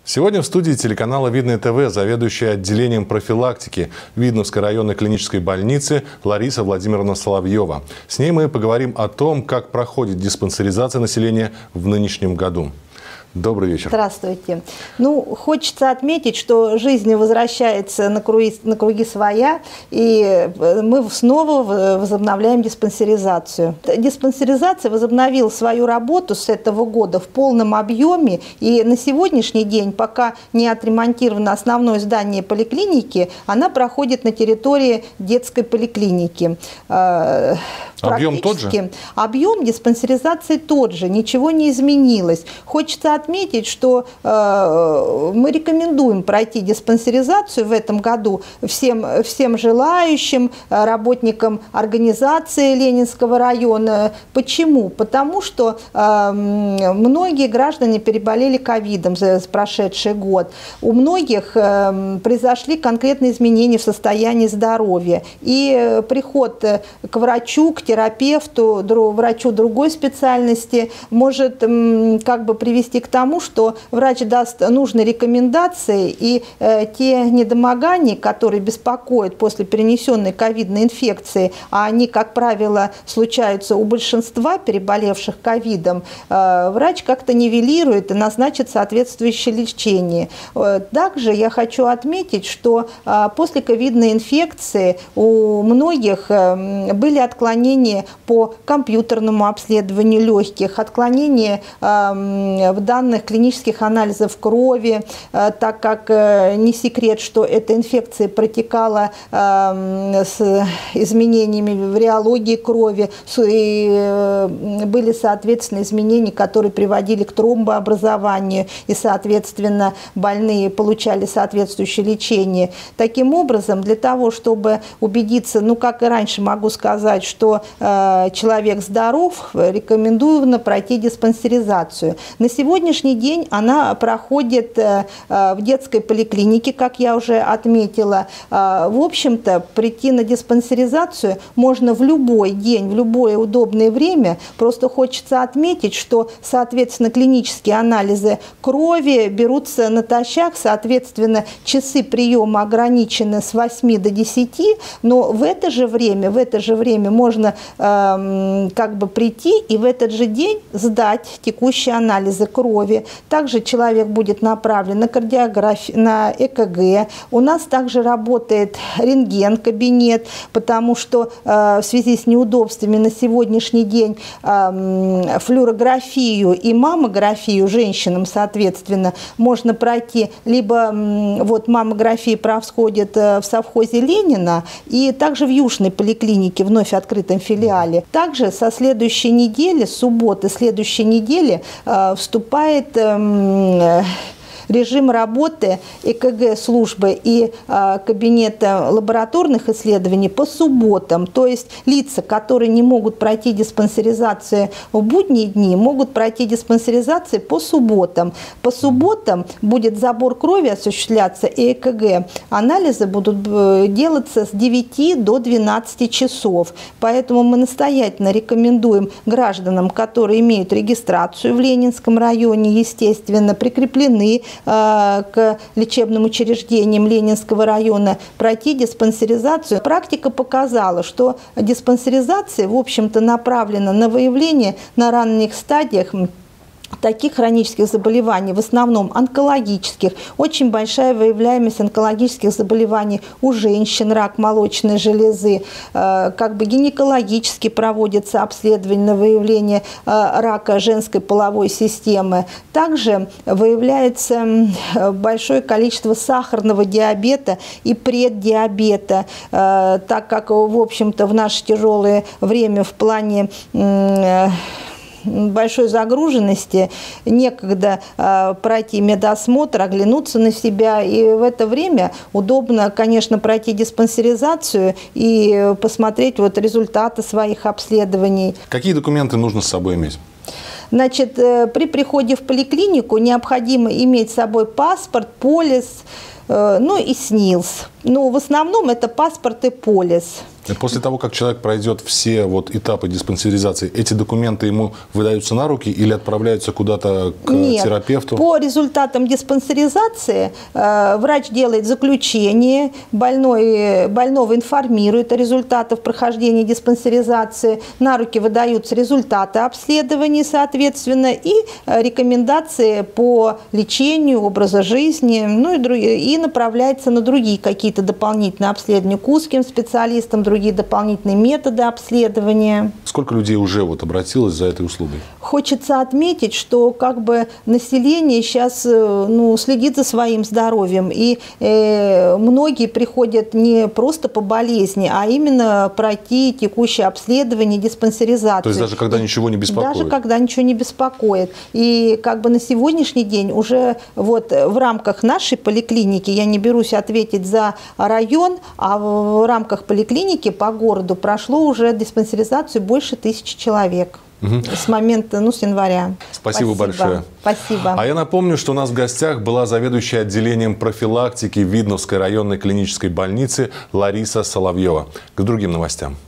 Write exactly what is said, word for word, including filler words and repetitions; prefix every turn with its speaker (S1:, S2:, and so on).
S1: Сегодня в студии телеканала Видное ТВ заведующая отделением профилактики Видновской районной клинической больницы Лариса Владимировна Соловьева. С ней мы поговорим о том, как проходит диспансеризация населения в нынешнем году. Добрый вечер.
S2: Здравствуйте. Ну, хочется отметить, что жизнь возвращается на круги, на круги своя, и мы снова возобновляем диспансеризацию. Диспансеризация возобновила свою работу с этого года в полном объеме, и на сегодняшний день, пока не отремонтировано основное здание поликлиники, она проходит на территории детской поликлиники.
S1: Объем тот же?
S2: Объем диспансеризации тот же, ничего не изменилось. Хочется отметить, что э, мы рекомендуем пройти диспансеризацию в этом году всем, всем желающим, работникам организации Ленинского района. Почему? Потому что э, многие граждане переболели ковидом за прошедший год. У многих э, произошли конкретные изменения в состоянии здоровья. И приход к врачу, к терапевту, врачу другой специальности может как бы привести к тому, что врач даст нужные рекомендации, и э, те недомогания, которые беспокоят после перенесенной ковидной инфекции, а они, как правило, случаются у большинства переболевших ковидом, э, врач как-то нивелирует и назначит соответствующее лечение. Э, также я хочу отметить, что э, после ковидной инфекции у многих э, были отклонения по компьютерному обследованию легких, отклонения э, в данных клинических анализов крови, э, так как э, не секрет, что эта инфекция протекала э, с изменениями в реологии крови, и э, были, соответственно, изменения, которые приводили к тромбообразованию, и, соответственно, больные получали соответствующее лечение. Таким образом, для того, чтобы убедиться, ну, как и раньше могу сказать, что э, человек здоров, рекомендую пройти диспансеризацию. На сегодняшний день она проходит э, в детской поликлинике, как я уже отметила. Э, в общем-то, прийти на диспансеризацию можно в любой день, в любое удобное время. Просто хочется отметить, что, соответственно, клинические анализы крови берутся натощак, соответственно, часы приема ограничены с восьми до десяти, но в это же время, в это же время можно э, как бы прийти и в этот же день сдать текущие анализы крови. Также человек будет направлен на кардиографию, на ЭКГ. У нас также работает рентген-кабинет, потому что э, в связи с неудобствами на сегодняшний день э, флюорографию и маммографию женщинам, соответственно, можно пройти. Либо э, вот маммография происходит в совхозе Ленина и также в Южной поликлинике, вновь открытом филиале. Также со следующей недели, с субботы следующей недели э, вступает э, режим работы ЭКГ-службы и э, кабинета лабораторных исследований по субботам. То есть лица, которые не могут пройти диспансеризацию в будние дни, могут пройти диспансеризацию по субботам. По субботам будет забор крови осуществляться, и ЭКГ-анализы будут делаться с девяти до двенадцати часов. Поэтому мы настоятельно рекомендуем гражданам, которые имеют регистрацию в Ленинском районе, естественно, прикреплены к лечебным учреждениям Ленинского района, пройти диспансеризацию. Практика показала, что диспансеризация, в общем-то, направлена на выявление на ранних стадиях таких хронических заболеваний, в основном онкологических. Очень большая выявляемость онкологических заболеваний у женщин, рак молочной железы. Как бы гинекологически проводится обследование на выявление рака женской половой системы. Также выявляется большое количество сахарного диабета и преддиабета, так как, в общем-то, в наше тяжелое время в плане большой загруженности некогда э, пройти медосмотр, оглянуться на себя. И в это время удобно, конечно, пройти диспансеризацию и посмотреть вот результаты своих обследований.
S1: Какие документы нужно с собой иметь?
S2: Значит, э, при приходе в поликлинику необходимо иметь с собой паспорт, полис, э, ну и СНИЛС. Ну, в основном это паспорт и полис.
S1: После того, как человек пройдет все вот этапы диспансеризации, эти документы ему выдаются на руки или отправляются куда-то к
S2: Нет.
S1: терапевту?
S2: По результатам диспансеризации э, врач делает заключение, больной, больного информирует о результатах прохождения диспансеризации, на руки выдаются результаты обследований, соответственно, и э, рекомендации по лечению, образа жизни, ну и, друг, и направляется на другие какие-то дополнительные обследования к узким специалистам, другие дополнительные методы обследования.
S1: Сколько людей уже вот обратилось за этой услугой?
S2: Хочется отметить, что как бы население сейчас ну, следит за своим здоровьем, и э, многие приходят не просто по болезни, а именно пройти текущее обследование, диспансеризацию.
S1: То есть даже когда и, ничего не беспокоит?
S2: Даже когда ничего не беспокоит. И как бы на сегодняшний день уже вот в рамках нашей поликлиники, я не берусь ответить за район, а в рамках поликлиники по городу прошло уже диспансеризацию больше тысячи человек. Угу. С момента, ну, с января.
S1: Спасибо, Спасибо большое.
S2: Спасибо.
S1: А я напомню, что у нас в гостях была заведующая отделением профилактики Видновской районной клинической больницы Лариса Соловьева. К другим новостям.